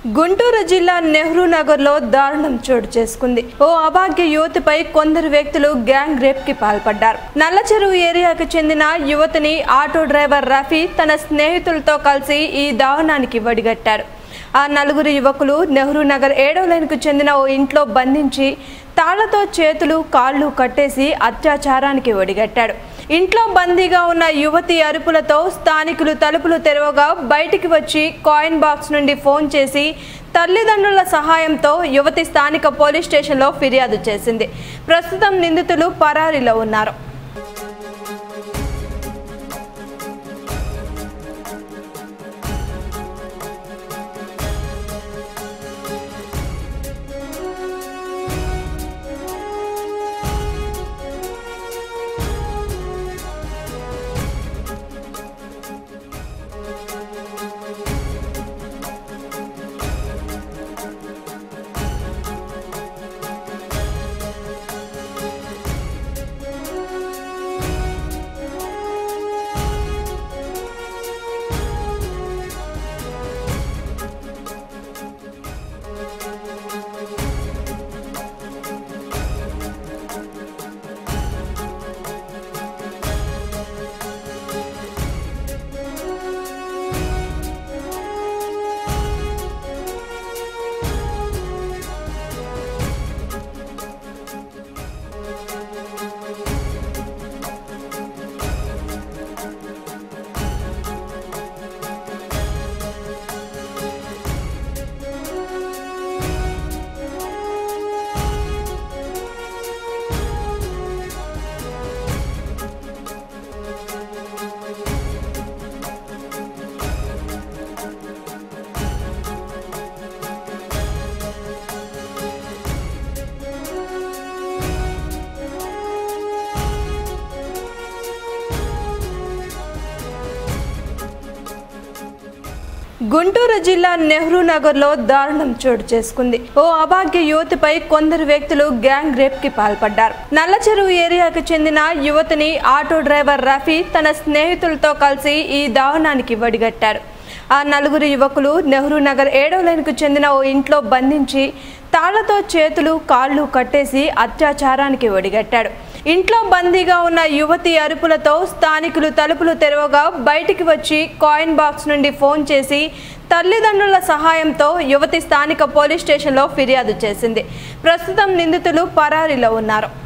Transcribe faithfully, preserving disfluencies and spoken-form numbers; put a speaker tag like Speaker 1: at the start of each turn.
Speaker 1: గుంటూరు జిల్లా నెహ్రూ నగర్ లో దారుణం చోటు చేసుకుంది. ఓ అభాగ్య యువతిపై కొందరు వ్యక్తులు గ్యాంగ్ రేప్ కి పాల్పడ్డారు. నల్లచెరువు ఏరియాకు చెందిన యువతిని ఆటో డ్రైవర్ రఫీ తన స్నేహితులతో కలిసి ఈ దారుణానికి వడిగట్టారు. ఆ నలుగురు యువకులు నెహ్రూ నగర్ ఏడవ లైన్ కు చెందిన ఓ ఇంట్లో బంధించి తాళ్లతో చేతులు కాళ్ళు కట్టేసి అత్యాచారానికి ఒడిగట్టాడు. ఇంట్లో బందీగా ఉన్న యువతి అరుపులతో స్థానికులు తలుపులు తెరవగా బయటికి వచ్చి కాయిన్ బాక్స్ నుండి ఫోన్ చేసి తల్లిదండ్రుల సహాయంతో యువతి స్థానిక పోలీస్ స్టేషన్లో ఫిర్యాదు చేసింది. ప్రస్తుతం నిందితులు పరారీలో ఉన్నారు. గుంటూరు జిల్లా నెహ్రూ నగర్ లో దారుణం చోటు చేసుకుంది. ఓ అభాగ్య యువతిపై కొందరు వ్యక్తులు గ్యాంగ్ రేప్ కి పాల్పడ్డారు. నల్లచెరువు ఏరియాకు చెందిన యువతిని ఆటో డ్రైవర్ రఫీ తన స్నేహితులతో కలిసి ఈ దారుణానికి వడిగట్టారు. ఆ నలుగురు యువకులు నెహ్రూ నగర్ ఏడవ లైన్ కు చెందిన ఓ ఇంట్లో బంధించి తాళ్లతో చేతులు కాళ్ళు కట్టేసి అత్యాచారానికి ఒడిగట్టాడు. ఇంట్లో బందీగా ఉన్న యువతి అరుపులతో స్థానికులు తలుపులు తెరవగా బయటికి వచ్చి కాయిన్ బాక్స్ నుండి ఫోన్ చేసి తల్లిదండ్రుల సహాయంతో యువతి స్థానిక పోలీస్ స్టేషన్లో ఫిర్యాదు చేసింది. ప్రస్తుతం నిందితులు పరారీలో ఉన్నారు.